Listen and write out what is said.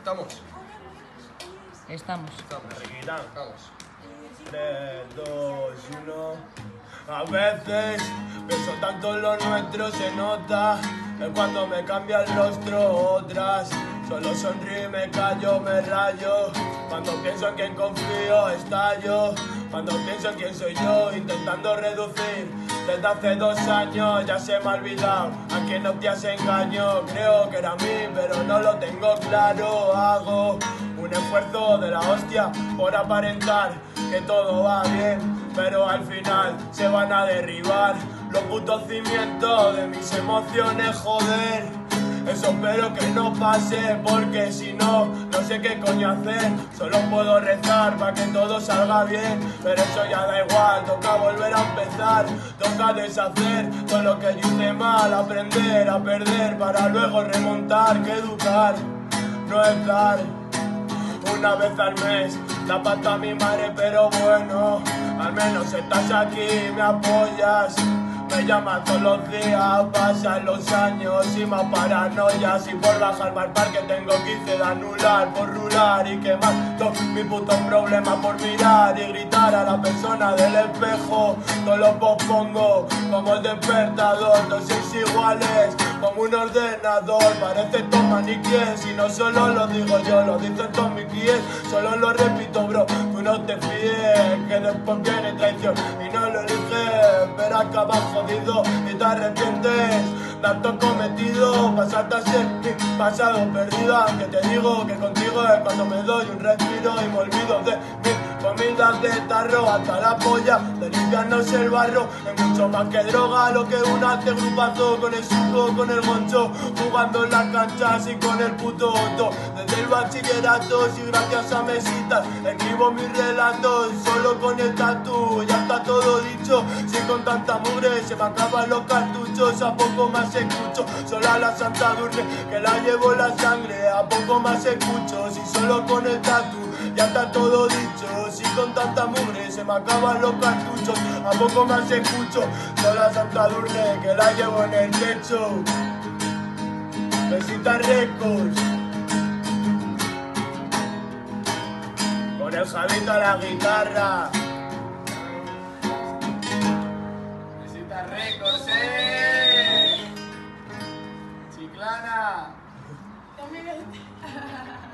Estamos. Estamos. Vamos. 3, 2, 1. A veces pienso tanto en lo nuestro, se nota que cuando me cambia el rostro. Otras solo sonrío y me callo, me rayo. Cuando pienso en quién confío, estallo. Cuando pienso en quién soy yo, intentando reducir. Desde hace 2 años ya se me ha olvidado a quién no te has engañado. Creo que era a mí, pero no lo tengo claro. Hago un esfuerzo de la hostia por aparentar que todo va bien, pero al final se van a derribar los putos cimientos de mis emociones, joder. Eso espero que no pase, porque si no, no sé qué coño hacer. Solo puedo rezar para que todo salga bien, pero eso ya da igual, toca volver a empezar. Toca deshacer todo lo que yo hice mal, aprender a perder para luego remontar. Que educar no es dar una vez al mes la pata a mi madre, pero bueno, al menos estás aquí, me apoyas. Me llamas todos los días, pasan los años y más paranoias. Y por bajar al parque tengo 15 de anular, por rular y quemar todos mis putos problemas por mirar y gritar a la persona del espejo. Todo lo pospongo como el despertador, todos sois iguales como un ordenador. Parece todo maniquíes y no solo lo digo yo, lo dicen todos mis guíes. Solo lo repito, bro, tú no te fíes, que después viene traición y no lo eliges, pero acabas jodido y te arrepientes. Tanto cometido, pasaste a ser mi pasado perdido. Aunque te digo que contigo es cuando me doy un respiro y me olvido de mi comida de tarro. Hasta la polla de limpiarnos el barro. Es mucho más que droga lo que uno hace grupazo con el suco, con el goncho, jugando en las canchas y con el puto otto. Desde el bachillerato y gracias a mesitas escribo mis relatos solo con el tatu. Ya está todo dicho, si con tanta mugre se me acaban los cartuchos. A poco más escucho, solo a la Santa Durne que la llevo en la sangre. A poco más escucho, si solo con el tatu ya está todo dicho. Si con tanta mugre se me acaban los cartuchos. A poco más escucho, solo a Santa Durne que la llevo en el techo. Besita Records, con el Javito a la guitarra. Besita Records, Chiclana. También